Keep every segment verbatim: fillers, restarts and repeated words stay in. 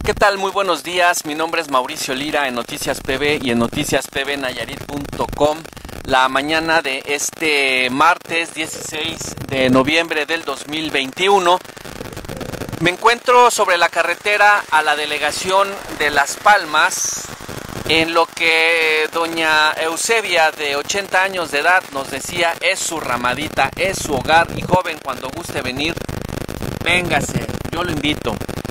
¿Qué tal? Muy buenos días, mi nombre es Mauricio Lira en Noticias P B y en noticias p b nayarit punto com. La mañana de este martes dieciséis de noviembre del dos mil veintiuno me encuentro sobre la carretera a la delegación de Las Palmas, en lo que doña Eusebia, de ochenta años de edad, nos decía: es su ramadita, es su hogar, y joven, cuando guste venir, véngase, yo lo invito.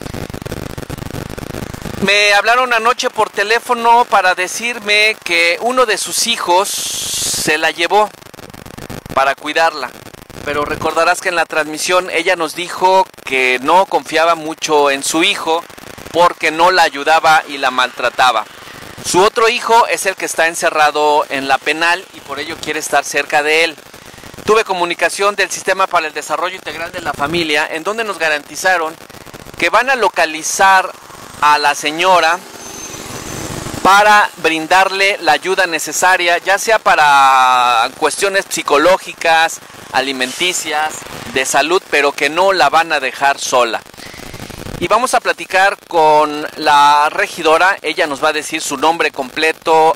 Me hablaron anoche por teléfono para decirme que uno de sus hijos se la llevó para cuidarla, pero recordarás que en la transmisión ella nos dijo que no confiaba mucho en su hijo porque no la ayudaba y la maltrataba. Su otro hijo es el que está encerrado en la penal y por ello quiere estar cerca de él. Tuve comunicación del Sistema para el Desarrollo Integral de la Familia, en donde nos garantizaron que van a localizar a la señora para brindarle la ayuda necesaria, ya sea para cuestiones psicológicas, alimenticias, de salud, pero que no la van a dejar sola. Y vamos a platicar con la regidora. Ella nos va a decir su nombre completo.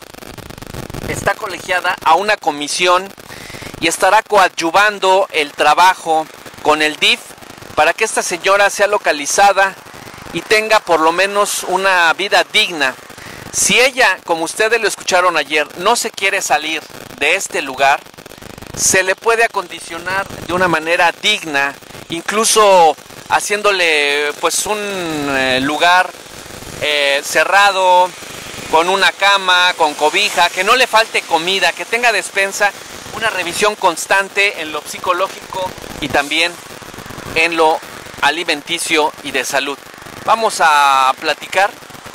Está colegiada a una comisión y estará coadyuvando el trabajo con el D I F para que esta señora sea localizada y tenga por lo menos una vida digna. Si ella, como ustedes lo escucharon ayer, no se quiere salir de este lugar, se le puede acondicionar de una manera digna, incluso haciéndole pues un eh, lugar eh, cerrado, con una cama, con cobija, que no le falte comida, que tenga despensa, una revisión constante en lo psicológico y también en lo alimenticio y de salud. Vamos a platicar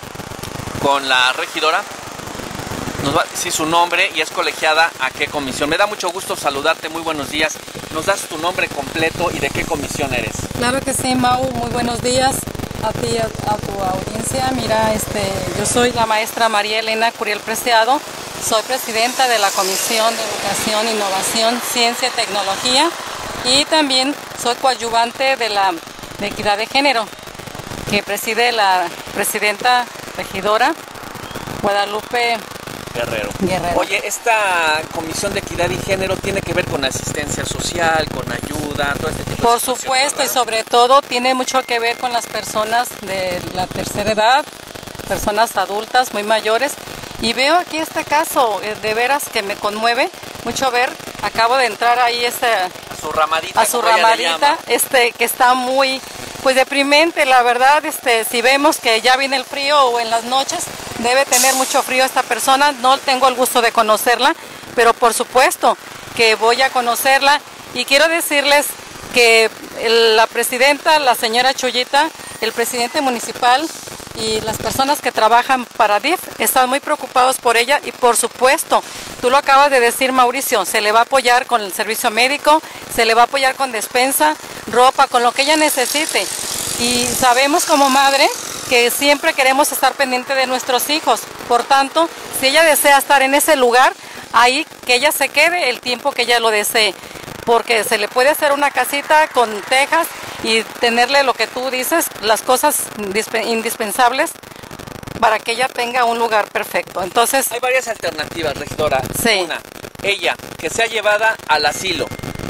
con la regidora. Nos va a decir su nombre y es colegiada a qué comisión. Me da mucho gusto saludarte, muy buenos días. ¿Nos das tu nombre completo y de qué comisión eres? Claro que sí, Mau, muy buenos días a ti y a, a tu audiencia. Mira, este, yo soy la maestra María Elena Curiel Preciado, soy presidenta de la Comisión de Educación, Innovación, Ciencia y Tecnología, y también soy coadyuvante de la de Equidad de Género, que preside la presidenta regidora Guadalupe Guerrero. Guerrero. Oye, esta Comisión de Equidad y Género tiene que ver con asistencia social, con ayuda, todo este tipo de Por situaciones, supuesto, ¿verdad? y sobre todo tiene mucho que ver con las personas de la tercera edad, personas adultas muy mayores. Y veo aquí este caso, eh, de veras que me conmueve mucho ver. Acabo de entrar ahí este, A su ramadita. a su como ella le ramadita, llama. este, que está muy pues deprimente, la verdad. Este, si vemos que ya viene el frío o en las noches, debe tener mucho frío esta persona. No tengo el gusto de conocerla, pero por supuesto que voy a conocerla. Y quiero decirles que el- la presidenta, la señora Chuyita, el presidente municipal y las personas que trabajan para D I F están muy preocupados por ella, y por supuesto, tú lo acabas de decir, Mauricio, se le va a apoyar con el servicio médico, se le va a apoyar con despensa, ropa, con lo que ella necesite. Y sabemos como madre que siempre queremos estar pendiente de nuestros hijos. Por tanto, si ella desea estar en ese lugar, ahí que ella se quede el tiempo que ella lo desee, porque se le puede hacer una casita con tejas y tenerle lo que tú dices, las cosas dispe- indispensables para que ella tenga un lugar perfecto. Entonces, Hay varias alternativas, regidora. Sí. Una, ella, que sea llevada al asilo.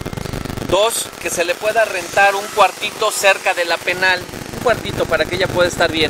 Dos, que se le pueda rentar un cuartito cerca de la penal. Un cuartito para que ella pueda estar bien.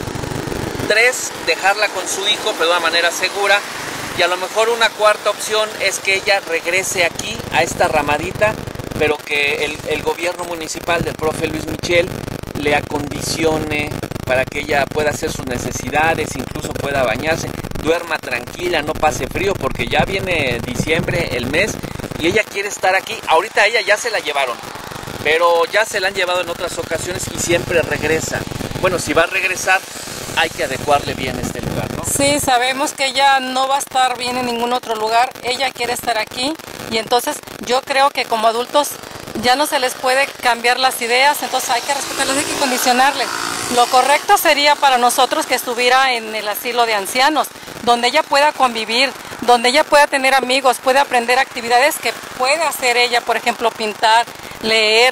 Tres, dejarla con su hijo, pero de una manera segura. Y a lo mejor una cuarta opción es que ella regrese aquí, a esta ramadita, pero que el, el gobierno municipal del profe Luis Michel le acondicione para que ella pueda hacer sus necesidades, incluso pueda bañarse, duerma tranquila, no pase frío, porque ya viene diciembre, el mes, y ella quiere estar aquí. Ahorita a ella ya se la llevaron, pero ya se la han llevado en otras ocasiones y siempre regresa. Bueno, si va a regresar, hay que adecuarle bien este lugar, ¿no? sí, sabemos que ella no va a estar bien en ningún otro lugar, ella quiere estar aquí, y entonces yo creo que como adultos ya no se les puede cambiar las ideas, entonces hay que respetarlas, hay que condicionarles. Lo correcto sería para nosotros que estuviera en el asilo de ancianos, donde ella pueda convivir, donde ella pueda tener amigos, puede aprender actividades que puede hacer ella, por ejemplo, pintar, leer,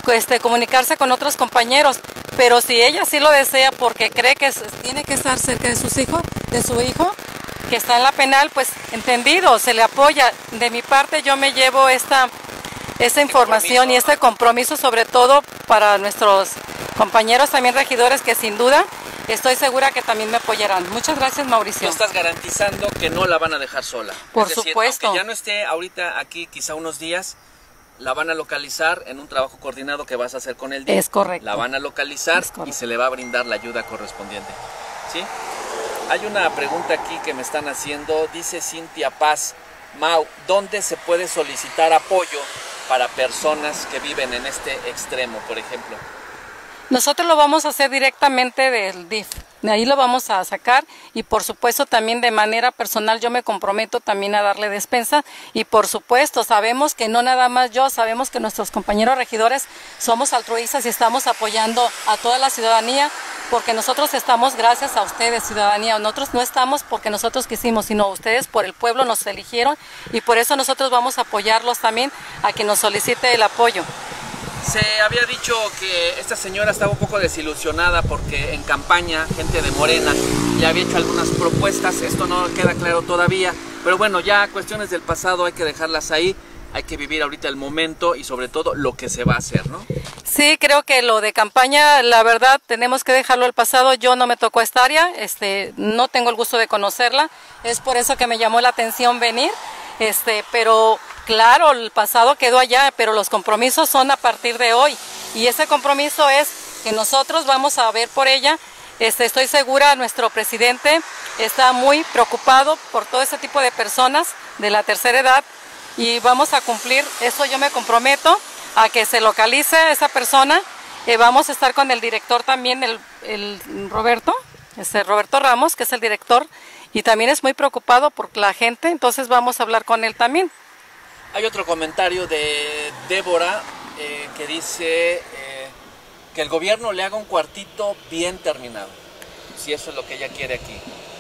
este, comunicarse con otros compañeros, pero si ella sí lo desea porque cree que tiene que estar cerca de sus hijos, de su hijo, que está en la penal, pues entendido, se le apoya. De mi parte yo me llevo esta, esta información y este compromiso, sobre todo para nuestros compañeros también regidores, que sin duda estoy segura que también me apoyarán. Muchas gracias, Mauricio. Tú estás garantizando que no la van a dejar sola. Por es decir, supuesto. Aunque ya no esté ahorita aquí, quizá unos días, la van a localizar en un trabajo coordinado que vas a hacer con el D I F. Es correcto. La van a localizar y se le va a brindar la ayuda correspondiente. ¿Sí? Hay una pregunta aquí que me están haciendo. Dice Cintia Paz: Mau, ¿dónde se puede solicitar apoyo para personas que viven en este extremo, por ejemplo? Nosotros lo vamos a hacer directamente del D I F, de ahí lo vamos a sacar, y por supuesto también de manera personal yo me comprometo también a darle despensa, y por supuesto sabemos que no nada más yo, sabemos que nuestros compañeros regidores somos altruistas y estamos apoyando a toda la ciudadanía, porque nosotros estamos gracias a ustedes, ciudadanía. Nosotros no estamos porque nosotros quisimos, sino ustedes por el pueblo nos eligieron, y por eso nosotros vamos a apoyarlos también a quien nos solicite el apoyo. Se había dicho que esta señora estaba un poco desilusionada porque en campaña gente de Morena ya había hecho algunas propuestas. Esto no queda claro todavía, pero bueno, ya cuestiones del pasado hay que dejarlas ahí. Hay que vivir ahorita el momento y sobre todo lo que se va a hacer, ¿no? Sí, creo que lo de campaña, la verdad, tenemos que dejarlo al pasado. Yo no me tocó esta área, este, no tengo el gusto de conocerla. Es por eso que me llamó la atención venir, este, pero claro, el pasado quedó allá, pero los compromisos son a partir de hoy. Y ese compromiso es que nosotros vamos a ver por ella. Este, estoy segura, nuestro presidente está muy preocupado por todo ese tipo de personas de la tercera edad, y vamos a cumplir, eso yo me comprometo a que se localice a esa persona. Eh, vamos a estar con el director también, el, el Roberto, este Roberto Ramos, que es el director, y también es muy preocupado por la gente, entonces vamos a hablar con él también. Hay otro comentario de Débora eh, que dice eh, que el gobierno le haga un cuartito bien terminado, si eso es lo que ella quiere aquí.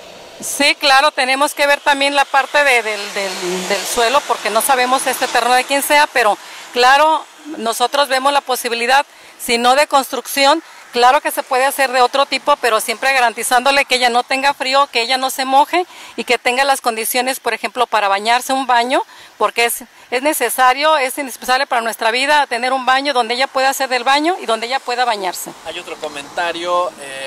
Sí, claro, tenemos que ver también la parte de, del, del, del suelo, porque no sabemos este terreno de quién sea, pero claro, nosotros vemos la posibilidad, si no de construcción, claro que se puede hacer de otro tipo, pero siempre garantizándole que ella no tenga frío, que ella no se moje y que tenga las condiciones, por ejemplo, para bañarse, un baño, porque es, es necesario, es indispensable para nuestra vida tener un baño donde ella pueda hacer del baño y donde ella pueda bañarse. Hay otro comentario,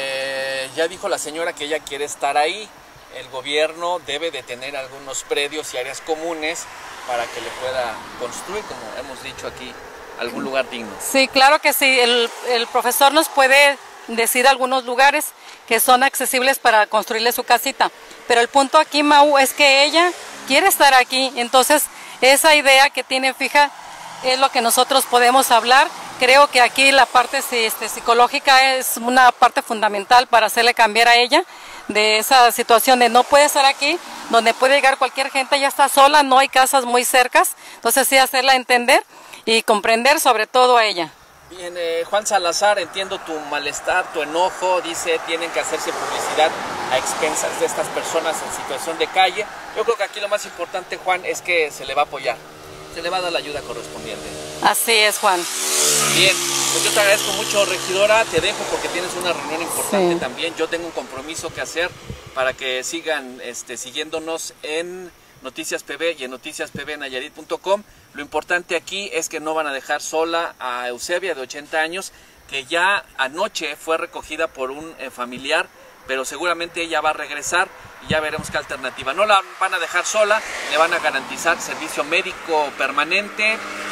eh, ya dijo la señora que ella quiere estar ahí. El gobierno debe de tener algunos predios y áreas comunes para que le pueda construir, como hemos dicho aquí, algún lugar digno. Sí, claro que sí. El, el profesor nos puede decir algunos lugares que son accesibles para construirle su casita. Pero el punto aquí, Mau, es que ella quiere estar aquí. Entonces, esa idea que tiene fija es lo que nosotros podemos hablar. Creo que aquí la parte este, psicológica es una parte fundamental para hacerle cambiar a ella de esa situación de no puede estar aquí, donde puede llegar cualquier gente, ya está sola, no hay casas muy cercas, entonces sí hacerla entender y comprender sobre todo a ella. Bien, eh, Juan Salazar, entiendo tu malestar, tu enojo, dice tienen que hacerse publicidad a expensas de estas personas en situación de calle. Yo creo que aquí lo más importante, Juan, es que se le va a apoyar, se le va a dar la ayuda correspondiente. Así es, Juan. Bien, pues yo te agradezco mucho, regidora, te dejo porque tienes una reunión importante Sí. también. Yo tengo un compromiso que hacer para que sigan este, siguiéndonos en Noticias P B y en noticias p b nayarit punto com. Lo importante aquí es que no van a dejar sola a Eusebia, de ochenta años, que ya anoche fue recogida por un eh, familiar, pero seguramente ella va a regresar y ya veremos qué alternativa. No la van a dejar sola, le van a garantizar servicio médico permanente,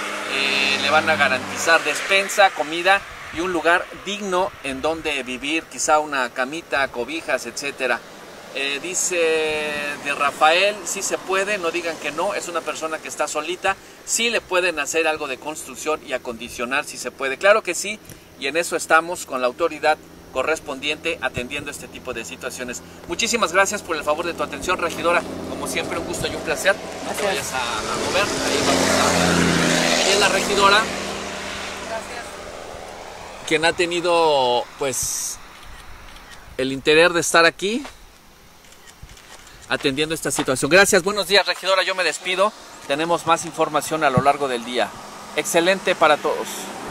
eh, le van a garantizar despensa, comida y un lugar digno en donde vivir, quizá una camita, cobijas, etcétera. Eh, dice de Rafael, sí se puede, no digan que no, es una persona que está solita, sí le pueden hacer algo de construcción y acondicionar si se puede, claro que sí, y en eso estamos con la autoridad correspondiente atendiendo este tipo de situaciones. Muchísimas gracias por el favor de tu atención, regidora, como siempre un gusto y un placer, no te vayas a, a mover, ahí vamos a... Ahí es la regidora, gracias, quien ha tenido pues el interés de estar aquí atendiendo esta situación. Gracias, buenos días, regidora, yo me despido. Tenemos más información a lo largo del día. Excelente para todos.